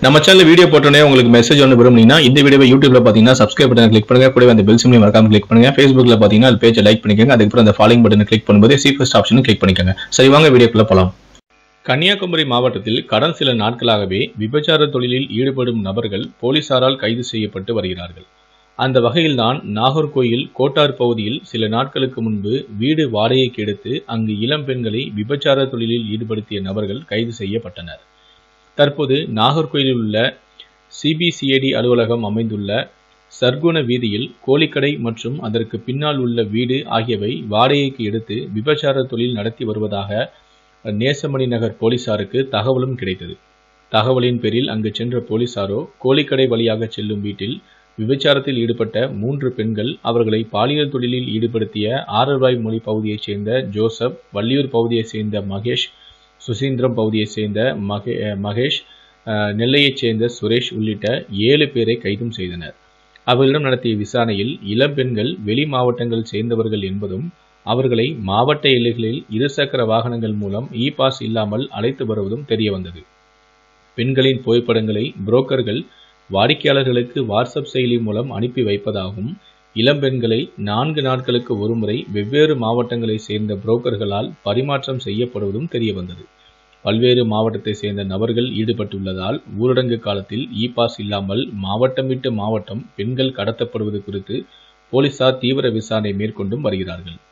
நம்ம channel video போட்டோனே உங்களுக்கு message ஒன்று விரும்புனீங்கன்னா இந்த வீடியோவை யூடியூப்ல பாத்தீங்கன்னா சப்ஸ்கிரைப் பட்டன் கிளிக் பண்ணுங்க, கூடவே அந்த பெல் சிம்லையும் மறக்காம கிளிக் பண்ணுங்க. Facebookல பாத்தீங்கன்னா அது பேஜை லைக் பண்ணிக்கோங்க, அதுக்கப்புறம் அந்த ஃபாலோயிங் பட்டனை கிளிக் பண்ணும்போது சி ஃபர்ஸ்ட் ஆப்ஷனும் கிளிக் பண்ணிக்கோங்க. சரி வாங்க வீடியோக்குள்ள போலாம். கன்னியாகுமரி மாவட்டத்தில் கடந்த சில நாட்களாகவே விபச்சார தொழிலில் ஈடுபடும் நபர்கள் போலீசாரால் கைது செய்யப்பட்டு வருகிறார்கள். அந்த வகையில்தான் நாகர்கோயில் கோட்டார் பகுதியில் சில நாட்களுக்கு முன்பு வீடு வாடகைக்கு எடுத்து அங்கு இளம் பெண்களை விபச்சார தொழிலில் ஈடுபடுத்திய நபர்கள் கைது செய்யப்பட்டனர். தற்போது நாகர்கோயிலில் உள்ள சிபிசிஐடி அலுவலகம் அமைந்துள்ள சர்க்குண வீதியில் கோழிக்கடை மற்றும் அதற்கு பின்னால் உள்ள வீடு ஆகியவை வாடகைக்கு எடுத்து விபச்சார தொழில் நடத்தி வருவதாக நேசமணி நகர் போலீசாருக்கு தகவலும் கிடைத்தது. தகவலின் பேரில் அங்கு சென்ற போலீசாரோ கோழிக்கடை வழியாக செல்லும் வீட்டில் விபச்சாரத்தில் ஈடுபட்ட 3 பெண்கள் அவர்களை பாலியல் தொழிலில் ஈடுபடுத்திய ஆரல்வாய்மொழி பகுதியைச் சேர்ந்த ஜோசப், வள்ளியூர் பகுதியைச் சேர்ந்த மகேஷ், சுசீந்திரம் பகுதியைச் சேர்ந்த மகேஷ், நெல்லையைச் சேர்ந்த சுரேஷ் உள்ளிட்ட 7 பேரை கைதும் செய்தனர். அவர்களிடம் நடத்திய விசாரணையில் இளம் பெண்கள் வெளி மாவட்டங்கள் சேர்ந்தவர்கள் என்பதும் அவர்களை மாவட்ட எல்லைகளில் இருசக்கர வாகனங்கள் மூலம் இ பாஸ் இல்லாமல் அழைத்து வருவதும் தெரியவந்தது. பெண்களின் புகைப்படங்களை புரோக்கர்கள் வாடிக்கையாளர்களுக்கு வாட்ஸ்அப் செயலி மூலம் அனுப்பி வைப்பதாகவும், இளம்பெண்களை 4 நாட்களுக்கு ஒருமுறை வெவ்வேறு மாவட்டங்களை சேர்ந்த புரோக்கர்களால் பரிமாற்றம் செய்யப்படுவதும் தெரியவந்தது. பல்வேறு மாவட்டத்தை சேர்ந்த நபர்கள் ஈடுபட்டுள்ளதால் ஊரடங்கு காலத்தில் இ பாஸ் இல்லாமல் மாவட்டம் விட்டு மாவட்டம் பெண்கள் கடத்தப்படுவது குறித்து போலீசார் தீவிர விசாரணை மேற்கொண்டும் வருகிறார்கள்.